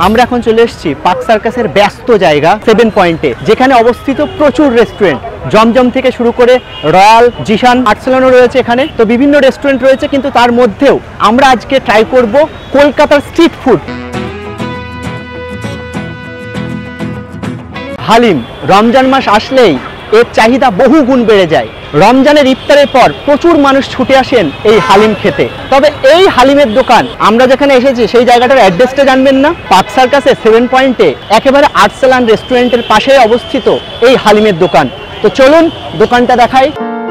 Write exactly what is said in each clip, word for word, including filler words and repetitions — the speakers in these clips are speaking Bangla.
আমরা এখন চলে এসেছি পার্ক সার্কাসের ব্যস্ত জায়গা সেভেন পয়েন্টে, যেখানে অবস্থিত প্রচুর রেস্টুরেন্ট, জমজম থেকে শুরু করে রয়্যাল, জিশান, আর্টসালনও রয়েছে এখানে। তো বিভিন্ন রেস্টুরেন্ট রয়েছে, কিন্তু তার মধ্যেও আমরা আজকে ট্রাই করব কলকাতার স্ট্রিট ফুড হালিম। রমজান মাস আসলেই এর চাহিদা বহু গুণ বেড়ে যায়। রমজানের ইফতারের পর প্রচুর মানুষ ছুটে আসেন এই হালিম খেতে। তবে এই হালিমের দোকান আমরা যেখানে এসেছি সেই জায়গাটার অ্যাড্রেসটা জানবেন না। পার্ক সার্কাসে সেভেন পয়েন্টে একেবারে আর্টসালান রেস্টুরেন্টের পাশে অবস্থিত এই হালিমের দোকান। তো চলুন দোকানটা দেখাই।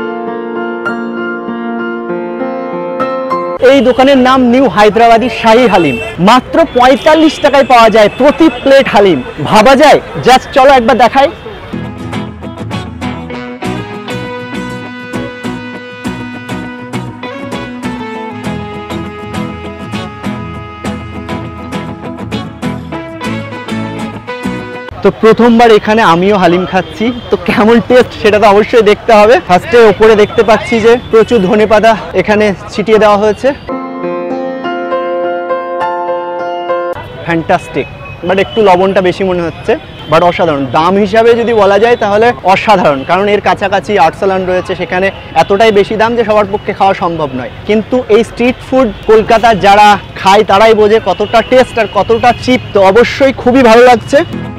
এই দোকানের নাম নিউ হায়দ্রাবাদি শাহী হালিম। মাত্র পঁয়তাল্লিশ টাকায় পাওয়া যায় প্রতি প্লেট হালিম। ভাবা যায়? জাস্ট চলো একবার দেখাই। তো প্রথমবার এখানে আমিও হালিম খাচ্ছি, তো কেমন টেস্ট সেটা তো অবশ্যই দেখতে হবে। ফার্স্টে ওপরে দেখতে পাচ্ছি যে প্রচুর ধনেপাতা এখানে ছিটিয়ে দেওয়া হয়েছে। ফ্যান্টাস্টিক, বাট একটু লবণটা বেশি মনে হচ্ছে, বাট অসাধারণ। দাম হিসাবে যদি বলা যায় তাহলে অসাধারণ, কারণ এর কাছাকাছি আর্টসালান রয়েছে, সেখানে এতটাই বেশি দাম যে সবার পক্ষে খাওয়া সম্ভব নয়। কিন্তু এই স্ট্রিট ফুড কলকাতার যারা খায় তারাই বোঝে কতটা টেস্ট আর কতটা চিপ। তো অবশ্যই খুবই ভালো লাগছে।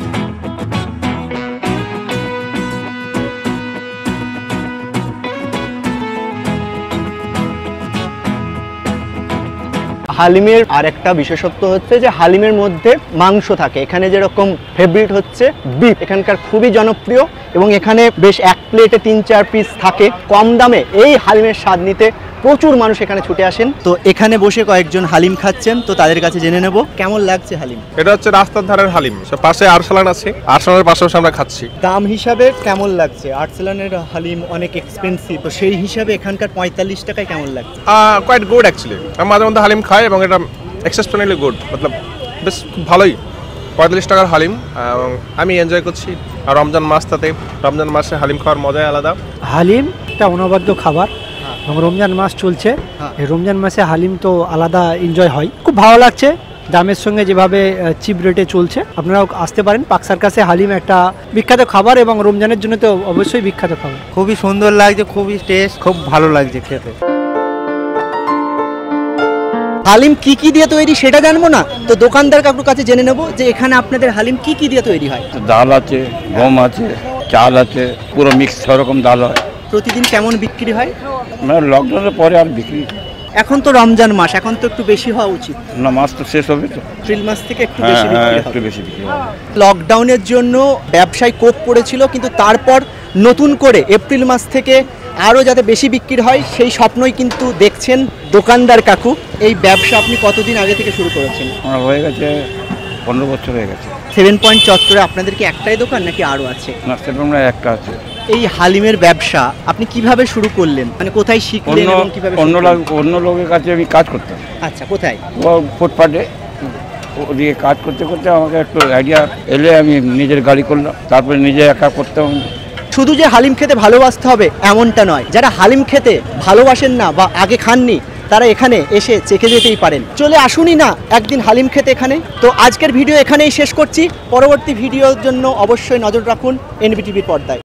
হালিমের আর একটা বিশেষত্ব হচ্ছে যে হালিমের মধ্যে মাংস থাকে। এখানে যেরকম ফেভারিট হচ্ছে বিফ, এখানকার খুবই জনপ্রিয়, এবং এখানে বেশ এক প্লেটে তিন চার পিস থাকে। কম দামে এই হালিমের স্বাদ নিতে প্রচুর মানুষ এখানে ছুটে আসেন। তো এখানে বসে কয়েকজন হালিম খাচ্ছেন, তো তাদের কাছে জেনে নেব কেমন লাগছে হালিম। এটা হচ্ছে রাস্তার ধারের হালিম, পাশে আর্টসালান আছে, আর্টসালানের পাশাপাশি আমরা খাচ্ছি। দাম হিসাবে কেমন লাগছে? আর্টসালানের হালিম অনেক এক্সপেন্সিভ, তো সেই হিসাবে এখানকার পঁয়তাল্লিশ টাকায় কেমন লাগছে? Quite good actually. আমি মাঝে মধ্যে হালিম খাই এবং এটা এক্সেপশনালি গুড, মতলব বেশ খুব ভালোই। পঁয়তাল্লিশ টাকার হালিম এবং আমি এনজয় করছি। আর রমজান মাসটাতে, রমজান মাসে হালিম খাওয়ার মজাই আলাদা। হালিম একটা অনবদ্য খাবার এবং রমজান মাস চলছে, এই রমজান মাসে হালিম তো আলাদা এনজয় হয়। খুব ভালো লাগছে, দামের সঙ্গে যেভাবে চিপ রেটে চলছে। আপনারাও আসতে পারেন। পার্ক সার্কাসে হালিম একটা বিখ্যাত খাবার এবং রমজানের জন্য তো অবশ্যই বিখ্যাত খাবার। খুবই সুন্দর লাগছে, খুবই টেস্ট, খুব ভালো লাগছে খেতে। হালিম কি কি দিয়ে তৈরি সেটা জানবো না, তো দোকানদার কাকুর কাছে জেনে নেবো যে এখানে আপনাদের হালিম কি কি দিয়ে তৈরি হয়। ডাল আছে, গম আছে, চাল আছে, পুরো মিক্স সব রকম ডাল হয়। প্রতিদিন কেমন বিক্রি হয়? মানে লকডাউনের পরে আর বিক্রি, এখন তো রমজান মাস, এখন তো একটু বেশি হওয়া উচিত না, মাস তো শেষ হবে তো, এপ্রিল মাস থেকে একটু হ্যাঁ বেশি হ্যাঁ বিক্রি একটু হবে। বেশি বিক্রি হবে। লকডাউনের জন্য ব্যবসায় কোপ পড়েছিল, কিন্তু তারপর নতুন করে এপ্রিল মাস থেকে আরও যাতে বেশি বিক্রি হয় সেই স্বপ্নই কিন্তু দেখছেন দোকানদার কাকু। এই ব্যবসা আপনি কতদিন আগে থেকে শুরু করেছেন? আমার হয়ে গেছে পনেরো বছর হয়ে গেছে। সেভেন পয়েন্ট চত্বরে আপনাদের কি একটাই দোকান নাকি আরও আছে? না, সেরকম না, একটা আছে। এই হালিমের ব্যবসা আপনি কিভাবে শুরু করলেন, মানে কোথায় শিখলেন এবং কিভাবে? অন্য অন্য লোকের কাছে আমি কাজ করতাম। আচ্ছা, কোথায়? ও ফুটপাথে ওদিকে কাজ করতে করতে আমাকে একটু আইডিয়া এলে আমি নিজের গাড়ি করলাম, তারপরে নিজে একা করতাম। শুধু যে হালিম খেতে ভালোবাসতে হবে এমনটা নয়, যারা হালিম খেতে ভালোবাসেন না বা আগে খাননি তারা এখানে এসে চেখে যেতেই পারেন। চলে আসুনই না একদিন হালিম খেতে এখানে। তো আজকের ভিডিও এখানেই শেষ করছি। পরবর্তী ভিডিওর জন্য অবশ্যই নজর রাখুন এনবিটিভির পর্দায়।